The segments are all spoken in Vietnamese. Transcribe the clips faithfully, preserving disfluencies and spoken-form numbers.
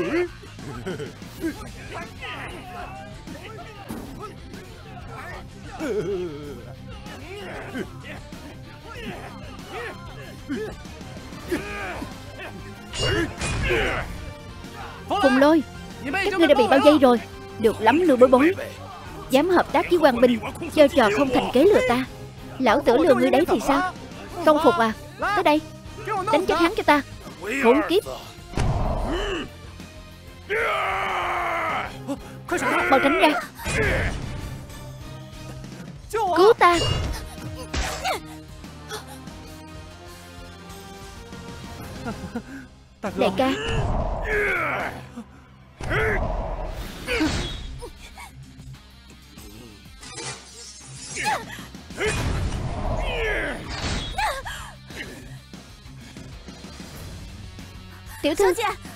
Phùng Lôi, các ngươi đã bị bao vây rồi. Được lắm Lưu Bối Bối, dám hợp tác với quan binh, chơi trò không thành kế lừa ta. Lão tử lừa ngươi đấy thì sao? Không phục à? Tới đây, đánh chết hắn cho ta. Khốn kiếp. Mau tránh ra. Cứu ta. Đại ca. Tiểu thư.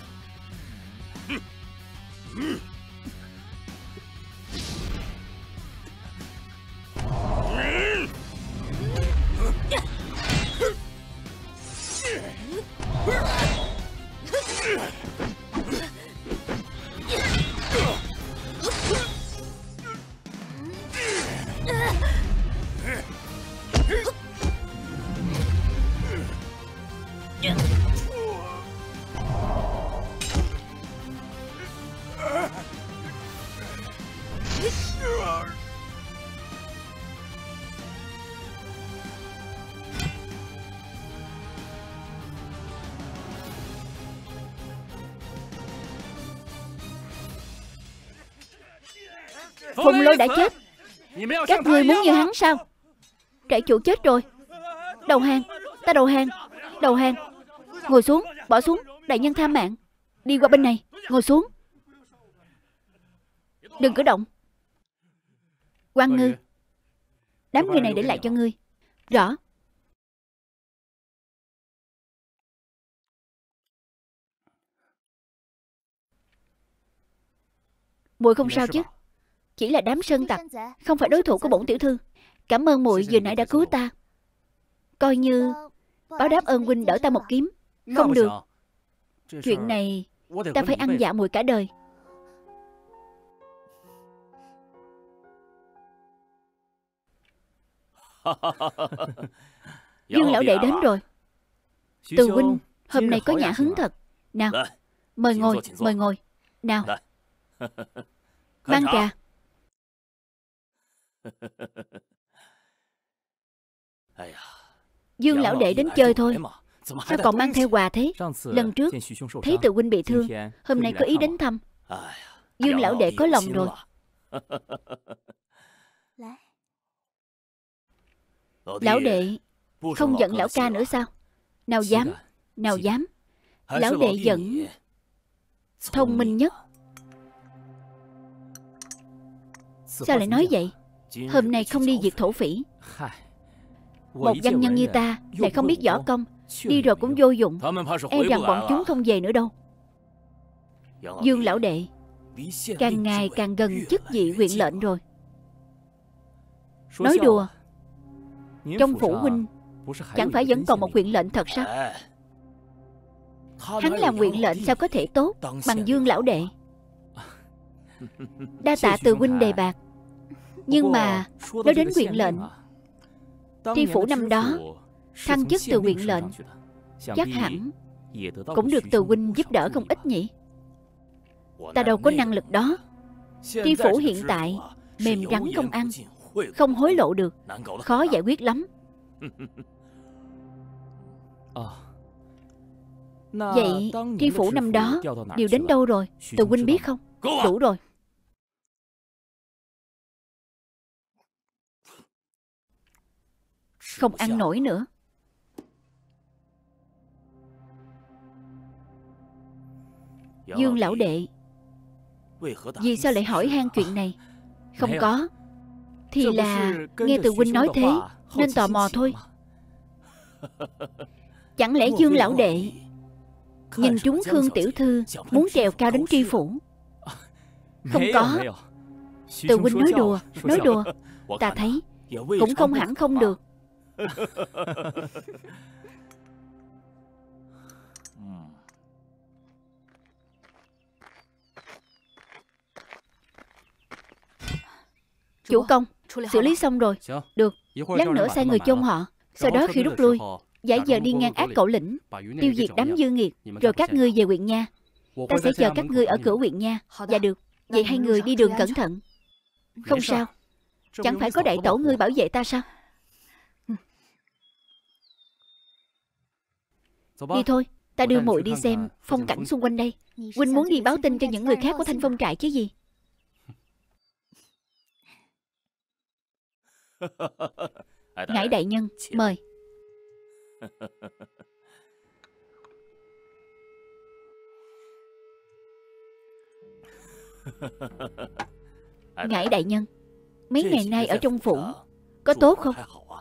Phùng Lôi đã chết, các ngươi muốn như hắn sao? Trại chủ chết rồi. Đầu hàng. Ta đầu hàng. Đầu hàng. Ngồi xuống. Bỏ xuống. Đại nhân tha mạng. Đi qua bên này. Ngồi xuống. Đừng cử động. Quan Ngư, đám người này để lại cho ngươi. Rõ. Muội không sao chứ? Chỉ là đám sơn tặc, không phải đối thủ của bổn tiểu thư. Cảm ơn muội vừa nãy đã cứu ta. Coi như báo đáp ơn huynh đỡ ta một kiếm. Không được. Chuyện này ta phải ăn dạ muội cả đời. Dương lão đệ đến rồi. Từ huynh hôm nay có nhã hứng thật. Nào, mời ngồi, mời ngồi. Nào, mang trà. Dương lão đệ đến chơi thôi, sao còn mang theo quà thế? Lần trước thấy Từ huynh bị thương, hôm nay có ý đến thăm. Dương lão đệ có lòng rồi. Lão đệ không giận lão ca nữa sao? Nào dám, nào dám. Lão đệ vẫn thông minh nhất. Sao lại nói vậy? Hôm nay không đi diệt thổ phỉ. Một văn nhân như ta lại không biết võ công, đi rồi cũng vô dụng. E rằng bọn chúng không về nữa đâu. Dương lão đệ càng ngày càng gần chức vị huyện lệnh rồi. Nói đùa. Trong phủ huynh chẳng phải vẫn còn một huyện lệnh thật sao? Hắn làm huyện lệnh sao có thể tốt bằng Dương lão đệ. Đa tạ Từ huynh đề bạc. Nhưng mà nói đến huyện lệnh, tri phủ năm đó thăng chức từ huyện lệnh, chắc hẳn cũng được Từ huynh giúp đỡ không ít nhỉ? Ta đâu có năng lực đó. Tri phủ hiện tại mềm rắn không ăn, không hối lộ được, khó giải quyết lắm. Vậy tri phủ năm đó điều đến đâu rồi? Từ huynh biết không? Đủ rồi. Không ăn nổi nữa. Dương lão đệ, vì sao lại hỏi han chuyện này? Không có, thì là nghe Từ huynh nói thế nên tò mò thôi. Chẳng lẽ Dương lão đệ nhìn trúng Khương tiểu thư muốn trèo cao đến tri phủ? Không có. Từ huynh nói đùa, nói đùa. Ta thấy cũng không hẳn không được. Chủ công, xử lý xong rồi. Được, lát nữa sai người chôn họ. Sau đó khi rút lui, giả vờ đi ngang ác cẩu lĩnh, tiêu diệt đám dư nghiệt, rồi các ngươi về huyện nha. Ta sẽ chờ các ngươi ở cửa huyện nha. Dạ được. Vậy hai người đi đường cẩn thận. Không sao. Chẳng phải có đại tổ ngươi bảo vệ ta sao? Đi thôi, ta đưa muội đi xem phong cảnh xung quanh đây. Huynh muốn đi báo tin cho những người khác của Thanh Phong trại chứ gì? Ngải đại nhân, mời. Ngải đại nhân, mấy ngày nay ở trong phủ có tốt không?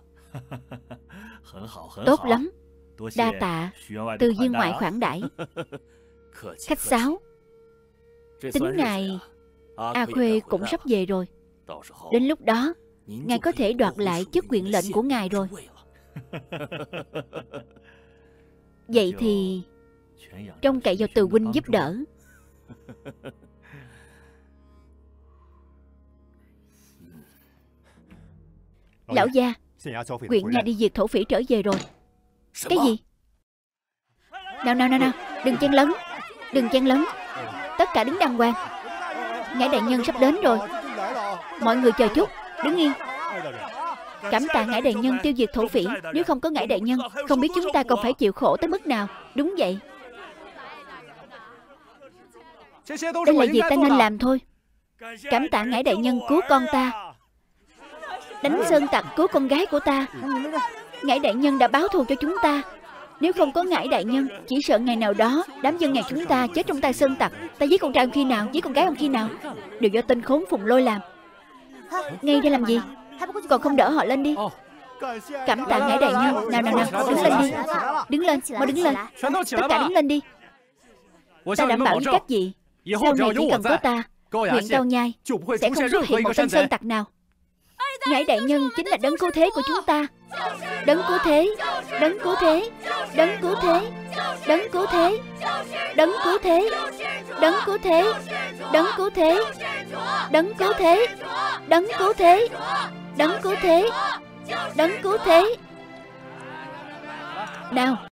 Tốt lắm. Đa tạ từ viên ngoại khoản đãi. Khách sáo. Tính ngài A Khuê cũng sắp về rồi. Đến lúc đó ngài có thể đoạt lại chức huyện lệnh của ngài rồi. Vậy thì trông cậy vào Từ huynh giúp đỡ. Lão gia, huyện nhà đi diệt thổ phỉ trở về rồi. Cái gì? Nào nào nào nào, đừng chen lấn. Đừng chen lấn. Tất cả đứng đàng hoàng. Ngải đại nhân sắp đến rồi. Mọi người chờ chút, đứng yên. Cảm tạ Ngải đại nhân tiêu diệt thổ phỉ. Nếu không có Ngải đại nhân, không biết chúng ta còn phải chịu khổ tới mức nào. Đúng vậy. Đây là việc ta nên làm thôi. Cảm tạ Ngải đại nhân cứu con ta. Đánh sơn tặc cứu con gái của ta. Ngải đại nhân đã báo thù cho chúng ta. Nếu không có Ngải đại nhân, chỉ sợ ngày nào đó đám dân nhà chúng ta chết trong tay sơn tặc. Ta giết con trai ông khi nào, giết con gái ông khi nào, đều do tên khốn Phùng Lôi làm. Ngay đây làm gì? Còn không đỡ họ lên đi. Cảm tạ Ngải đại nhân. Nào nào nào, đứng lên đi. Đứng lên, mau đứng lên. Tất cả đứng lên đi. Ta đảm bảo với các vị, sau này chỉ cần có ta, huyện Cao Nhai sẽ không xuất hiện một tên sơn tặc nào. Ngải đại nhân chính là đấng cứu thế của chúng ta. Đấng cứu thế, đấng cứu thế, đấng cứu thế, đấng cứu thế, đấng cứu thế, đấng cứu thế, đấng cứu thế, đấng cứu thế, đấng cứu thế, đấng cứu thế, đấng cứu thế. Nào.